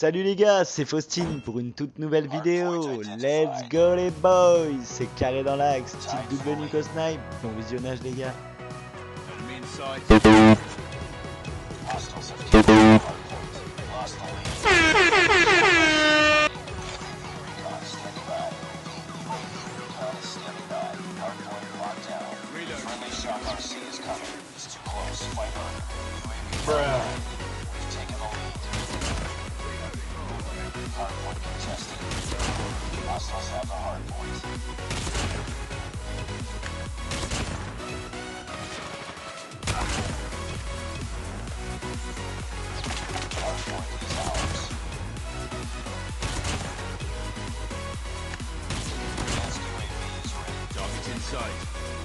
Salut les gars, c'est Faustine pour une toute nouvelle vidéo. Let's go les boys. C'est carré dans l'axe, type double Nico Snipe. Bon visionnage les gars. Hostiles have the hard point. Hard point is ours. Advanced UAV is ready. Target in sight.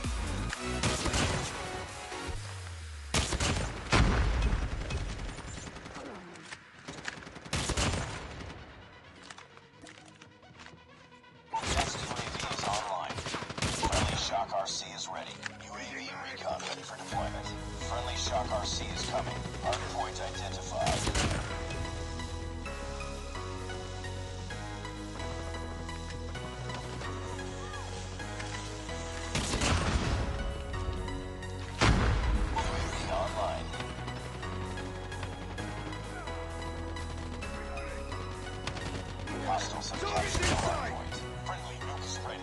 Shock RC is ready. UAV recon ready for deployment. Friendly Shock RC is coming. Hardpoint identified. UAV online. Hostiles have captured the hardpoint. Friendly nuke is ready.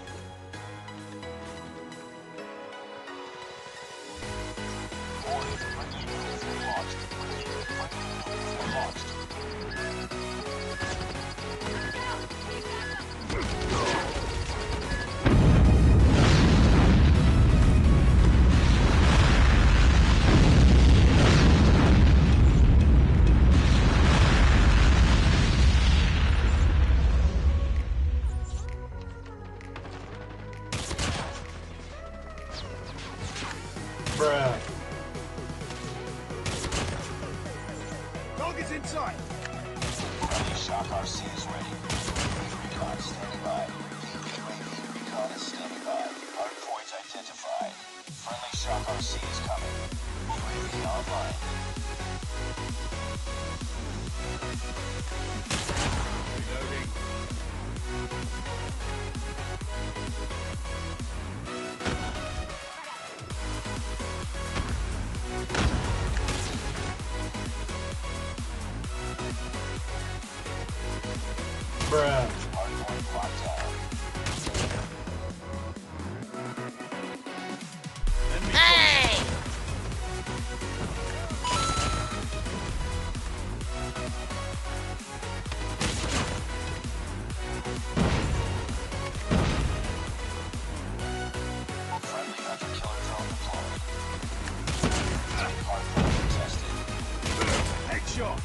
Bruh. Target's in sight. Friendly Shock RC is ready. UAV recon standing by. UAV recon is standing by. Hardpoint identified. Friendly Shock RC is coming. UAV online. Reloading. Bruh. Hardpoint locked down. Friendly hunter killer drone deployed. Hardpoint contested. Headshot.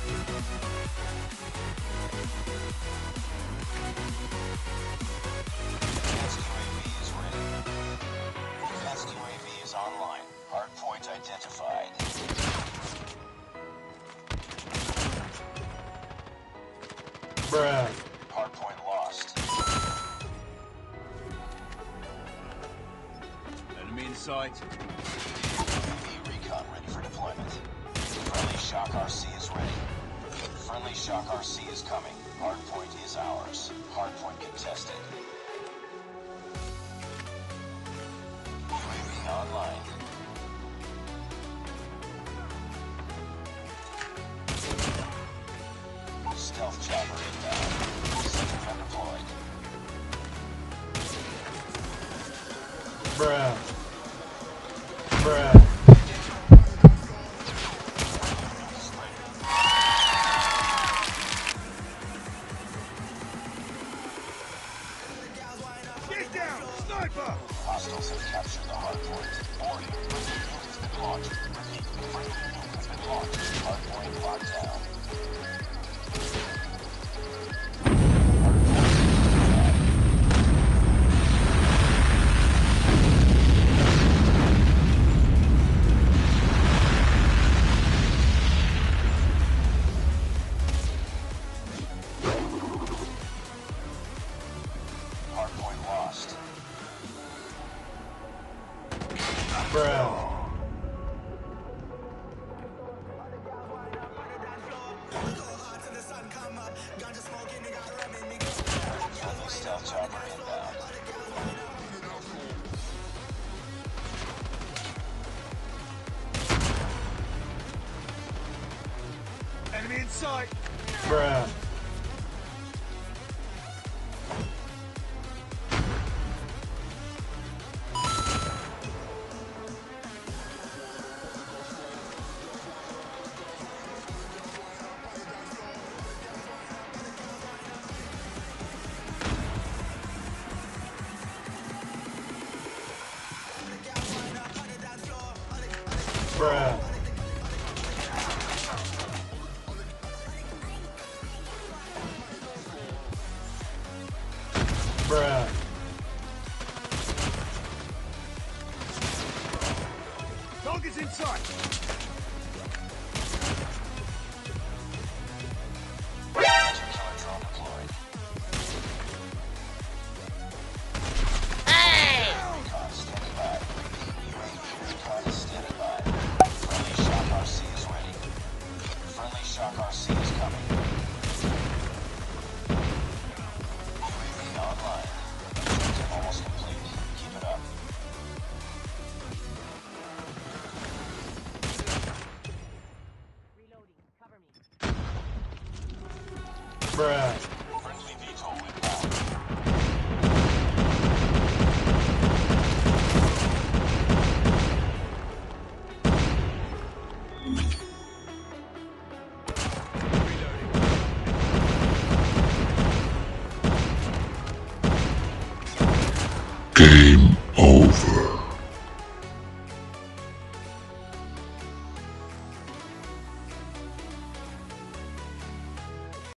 Advanced UAV is ready. Advanced UAV is online. Hardpoint identified. Bruh. Hardpoint lost. Enemy in sight. UAV recon ready for deployment. Friendly Shock RC is ready. Friendly Shock RC is coming. Hardpoint is ours. Hardpoint contested. UAV online. Stealth chopper inbound. Sentry gun deployed. Bruh. Bruh. Get down! Sniper! Hostiles have captured the hardpoint. Warning, friendly nuke has been launched. Repeat, friendly nuke has been launched. Hardpoint locked down. Hardpoint identified. Friendly Shock RC is ready. Friendly Shock RC is coming. Hardpoint is ours. Hardpoint contested. UAV recon ready for deployment. Friendly Shock RC is coming. Hardpoint locked down. Recon chopper inbound. Enemy in sight. Bruh. Bruh. Bruh. Target's in sight. Killer drone deployed. Recon standing by. UAV recon is standing by. Friendly Shock RC is ready. Friendly Shock RC is coming. UAV online. Objective almost complete. Keep it up. Bruh. Friendly VTOL inbound. Reloading. Game